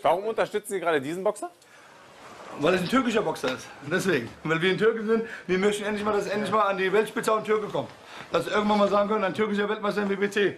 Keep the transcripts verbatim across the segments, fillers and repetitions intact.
Warum unterstützen Sie gerade diesen Boxer? Weil es ein türkischer Boxer ist. Deswegen. Weil wir in Türken sind, wir möchten endlich mal, dass es endlich mal an die Weltspitze auch ein Türke kommt. Dass wir irgendwann mal sagen können, ein türkischer Weltmeister im W B C.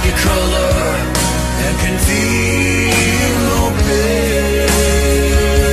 Color and can feel no pain.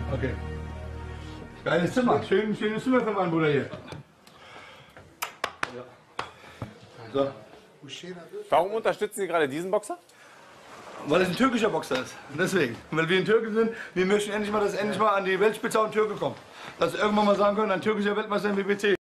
Okay. Geiles Zimmer. Schön, schönes Zimmer für meinen Bruder hier. So. Warum unterstützen Sie gerade diesen Boxer? Weil es ein türkischer Boxer ist. Deswegen. Weil wir in Türken sind, wir möchten endlich mal, dass endlich mal an die Weltspitze auch ein Türke kommt. Dass sie irgendwann mal sagen können, ein türkischer Weltmeister im B B T.